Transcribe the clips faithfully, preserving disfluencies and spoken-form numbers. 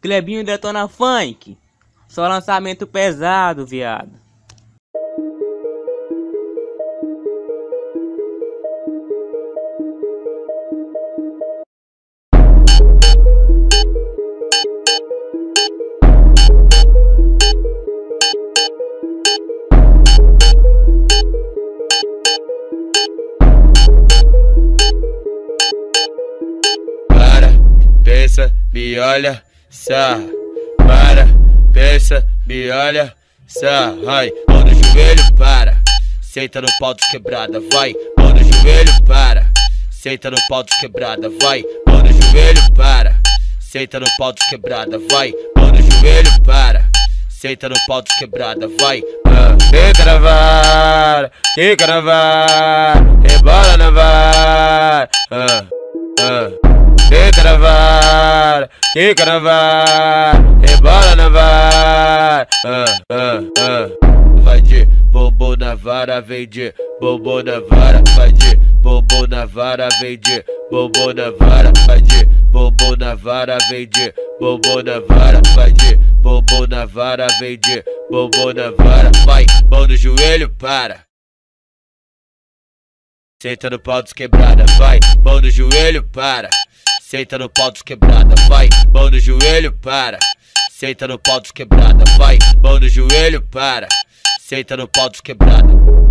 Clebinho Detona Funk. Só lançamento pesado, viado. Para, pensa, me olha, sarra. Para, pensa, me olha, sarra. Vai, mão no joelho, para. Senta no pau de quebrada, vai. Mão no joelho, para. Senta no pau de quebrada, vai. Mão no joelho, para. Senta no pau de quebrada, vai. Mão no joelho, para. Senta no pau de quebrada, vai. Ah, fica na vara, fica na vara, rebola na vara. Ah, ah. Fica na vara, fica na vara, rebola na vara. Ah, ah, ah. Vai de bombom na vara, vem de bombom na vara. Vai de bombom na vara, vem de bombom na vara. Vai de bombom na vara, vem de bombom na vara. Vai de bombom na vara, vem de bombom na vara. Vai, mão no joelho, para. Senta no pau dos quebrada, vai, mão no joelho, para. Senta no pau dos quebrada, vai, mão no joelho, para. Senta no pau dos quebrada, vai, mão no joelho, para. Senta no pau dos quebrada.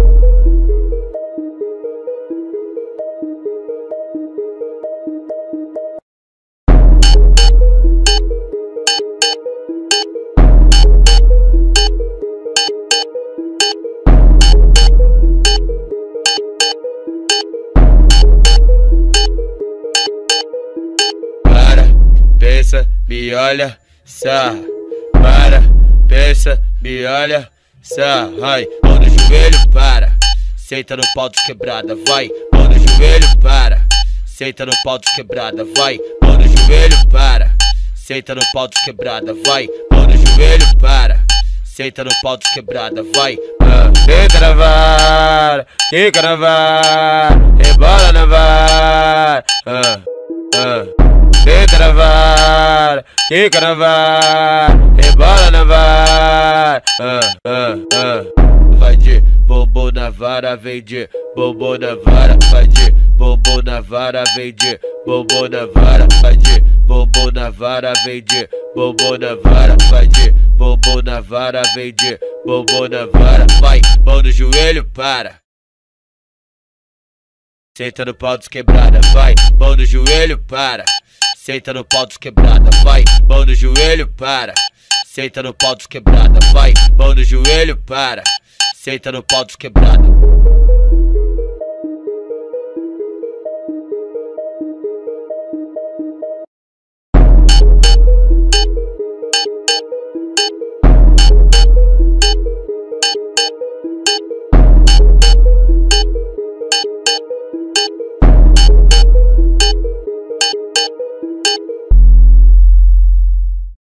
Pensa, me olha, sarra. Para, pensa, me olha, sarra. Vai, mão no joelho, para. Senta no pau de quebrada, vai. Mão no joelho, para. Senta no pau de quebrada, vai. Mão no joelho, para. Senta no pau de quebrada, vai. Mão no joelho, para. Senta no pau de quebrada, vai. Ah, fica na vara, fica na vara, rebola na vara. Ah, ah. Fica na vara, fica na vara, rebola na vara. Ah, ah, ah. Vai de bombom na vara, vem de bombom na vara. Vai de bombom na vara, vem de bombom na vara. Vai de bombom na vara, vem de bombom na vara. Vai de bombom na vara, vem de bombom na vara. Vai, mão no joelho, para. Senta no pau dos quebrada, vai, mão no joelho, para. Senta no pau dos quebrada, vai, mão no joelho, para. Senta no pau dos quebrada, vai, mão no joelho, para. Senta no pau dos quebrada.